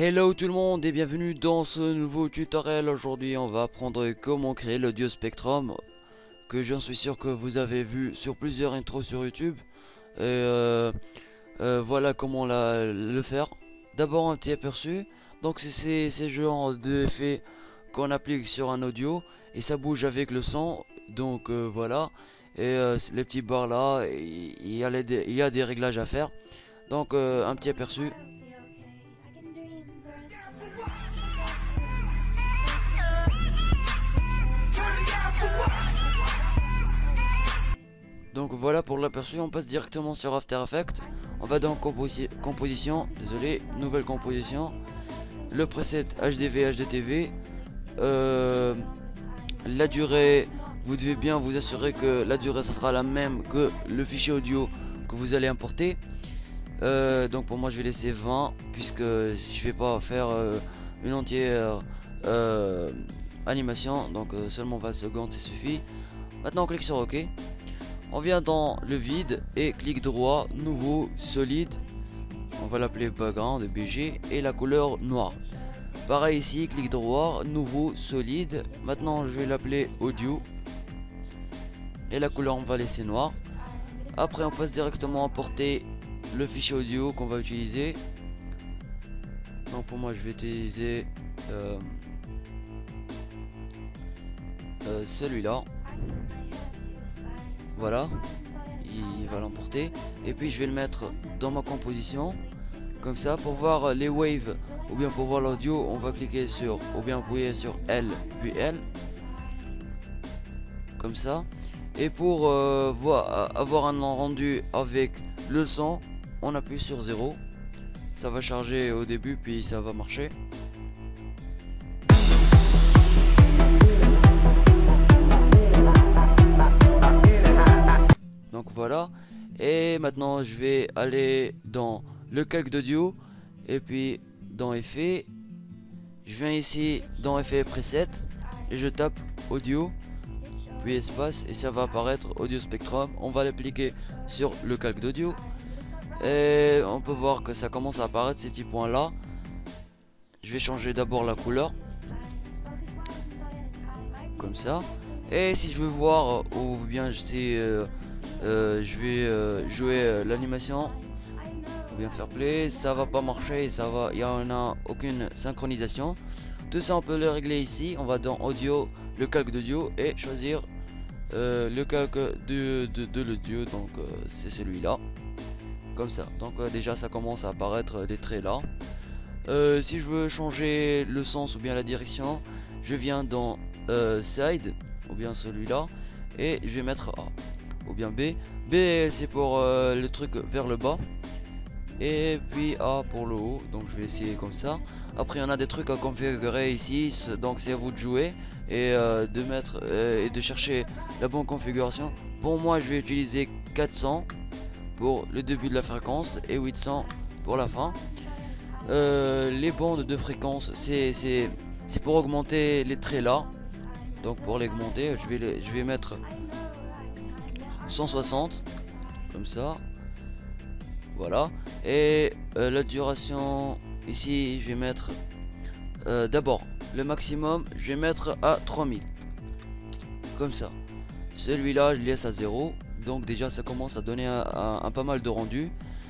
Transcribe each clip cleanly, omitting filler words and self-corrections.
Hello tout le monde et bienvenue dans ce nouveau tutoriel. Aujourd'hui on va apprendre comment créer l'audio Spectrum, que j'en suis sûr que vous avez vu sur plusieurs intros sur YouTube. Et voilà comment le faire. D'abord un petit aperçu. Donc c'est ce genre d'effet qu'on applique sur un audio et ça bouge avec le son. Donc voilà. Et les petits barres là, il y a des réglages à faire. Donc un petit aperçu. Donc voilà pour l'aperçu, on passe directement sur After Effects. On va dans composition, désolé, nouvelle composition. Le preset HDV, HDTV. La durée, vous devez bien vous assurer que la durée ça sera la même que le fichier audio que vous allez importer. Donc pour moi je vais laisser 20 puisque je vais pas faire une entière animation. Donc seulement 20 secondes ça suffit. Maintenant on clique sur OK. On vient dans le vide et clic droit, nouveau, solide. On va l'appeler background, BG, et la couleur noire. Pareil ici, clic droit, nouveau, solide. Maintenant je vais l'appeler audio. Et la couleur on va laisser noir. Après on passe directement à importer le fichier audio qu'on va utiliser. Donc pour moi je vais utiliser celui-là. Voilà, il va l'emporter. Et puis je vais le mettre dans ma composition. Comme ça, pour voir les waves ou bien pour voir l'audio, on va cliquer sur ou bien appuyer sur L puis L. Comme ça. Et pour avoir un rendu avec le son, on appuie sur 0. Ça va charger au début puis ça va marcher. Donc voilà, et maintenant je vais aller dans le calque d'audio et puis dans effet, je viens ici dans effet preset et je tape audio puis espace et ça va apparaître audio spectrum. On va l'appliquer sur le calque d'audio et on peut voir que ça commence à apparaître ces petits points là. Je vais changer d'abord la couleur comme ça, et si je veux voir ou bien je vais jouer l'animation ou bien faire play, ça va pas marcher, il y en a aucune synchronisation. Tout ça on peut le régler ici. On va dans audio, le calque d'audio et choisir le calque de l'audio. Donc c'est celui-là, comme ça. Donc déjà ça commence à apparaître des traits là. Si je veux changer le sens ou bien la direction, je viens dans side ou bien celui-là et je vais mettre A ou bien B. B c'est pour le truc vers le bas et puis A pour le haut. Donc je vais essayer comme ça. Après on a des trucs à configurer ici, donc c'est à vous de jouer et de mettre et de chercher la bonne configuration. Pour moi je vais utiliser 400 pour le début de la fréquence et 800 pour la fin. Les bandes de fréquence c'est pour augmenter les traits là. Donc pour l'augmenter je vais mettre 160 comme ça, voilà. Et la duration ici je vais mettre d'abord le maximum, je vais mettre à 3000 comme ça. Celui-là je laisse à 0. Donc déjà ça commence à donner un pas mal de rendu.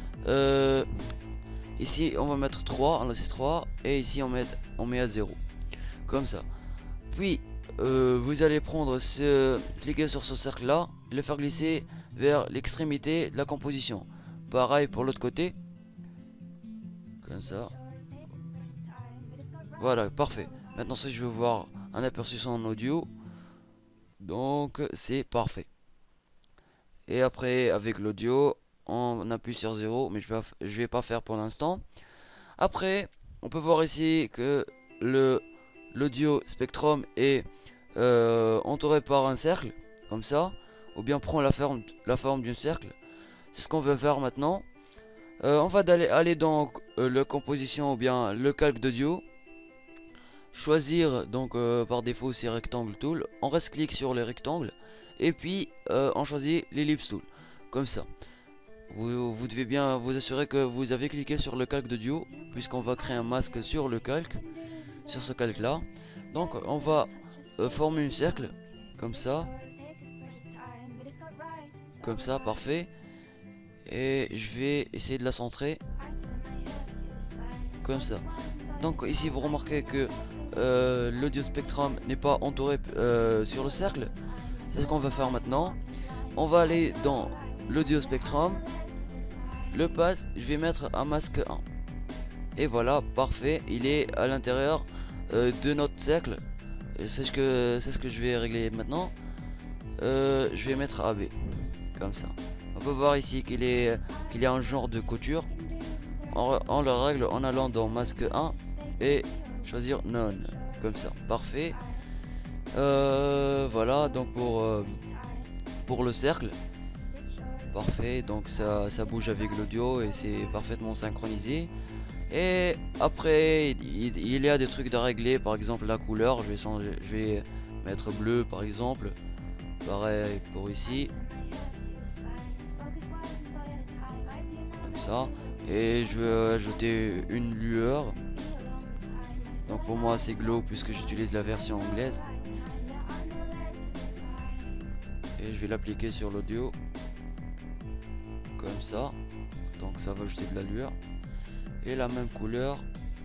Ici on va mettre 3, on laisse 3 et ici on met à 0 comme ça. Puis vous allez prendre cliquer sur ce cercle là et le faire glisser vers l'extrémité de la composition. Pareil pour l'autre côté, comme ça. Voilà, parfait. Maintenant si je veux voir un aperçu son audio, donc c'est parfait. Et après avec l'audio on appuie sur 0, mais je vais pas faire pour l'instant. Après on peut voir ici que l'audio spectrum est entouré par un cercle comme ça, ou bien prend la forme d'un cercle. C'est ce qu'on veut faire maintenant. On va aller dans la composition ou bien le calque d'audio, choisir donc par défaut c'est rectangle tool. On reste clic sur les rectangles et puis on choisit l'ellipse tool comme ça. vous devez bien vous assurer que vous avez cliqué sur le calque d'audio, puisqu'on va créer un masque sur le calque, sur ce calque là. Donc on va former un cercle comme ça, parfait. Et je vais essayer de la centrer comme ça. Donc ici vous remarquez que l'audio spectrum n'est pas entouré sur le cercle. C'est ce qu'on va faire maintenant. On va aller dans l'audio spectrum, le path, je vais mettre un masque 1. Et voilà, parfait, il est à l'intérieur de notre cercle. C'est ce que je vais régler maintenant. Je vais mettre AB comme ça. On peut voir ici qu'il y a un genre de couture. On le règle en allant dans masque 1 et choisir none comme ça, parfait. Voilà, donc pour le cercle, parfait, donc ça bouge avec l'audio et c'est parfaitement synchronisé. Et après il y a des trucs à régler, par exemple la couleur, je vais mettre bleu par exemple, pareil pour ici comme ça. Et je vais ajouter une lueur, donc pour moi c'est glow puisque j'utilise la version anglaise. Et je vais l'appliquer sur l'audio comme ça, donc ça va ajouter de la lueur. Et la même couleur,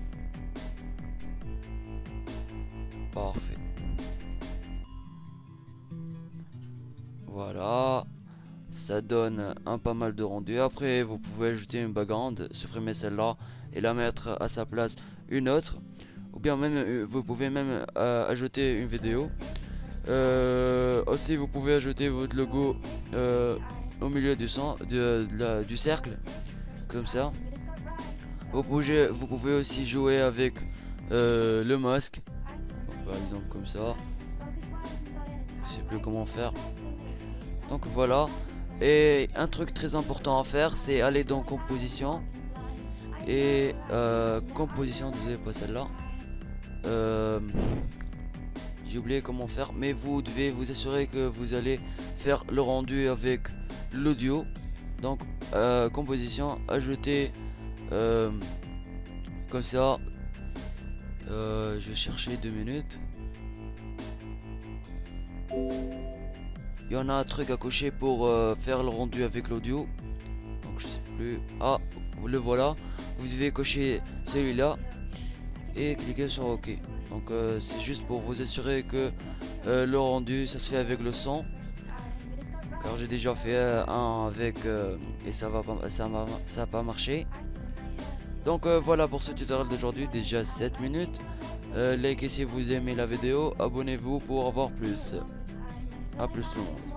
parfait. Voilà, ça donne un pas mal de rendu. Après vous pouvez ajouter une background, supprimer celle-là et la mettre à sa place une autre, ou bien même vous pouvez même ajouter une vidéo. Aussi vous pouvez ajouter votre logo au milieu du cercle comme ça. Vous pouvez aussi jouer avec le masque, donc, par exemple comme ça. Je sais plus comment faire. Donc voilà. Et un truc très important à faire, c'est aller dans composition et composition, désolé pas celle-là. J'ai oublié comment faire, mais vous devez vous assurer que vous allez faire le rendu avec l'audio. Donc composition, ajouter comme ça. Je vais chercher 2 minutes. Il y en a un truc à cocher pour faire le rendu avec l'audio. Donc je sais plus. Ah, le voilà. Vous devez cocher celui-là et cliquer sur OK. Donc c'est juste pour vous assurer que le rendu ça se fait avec le son, car j'ai déjà fait un avec et ça a pas marché. Donc voilà pour ce tutoriel d'aujourd'hui, déjà 7 minutes. Likez si vous aimez la vidéo, abonnez-vous pour avoir plus. A plus tout le monde.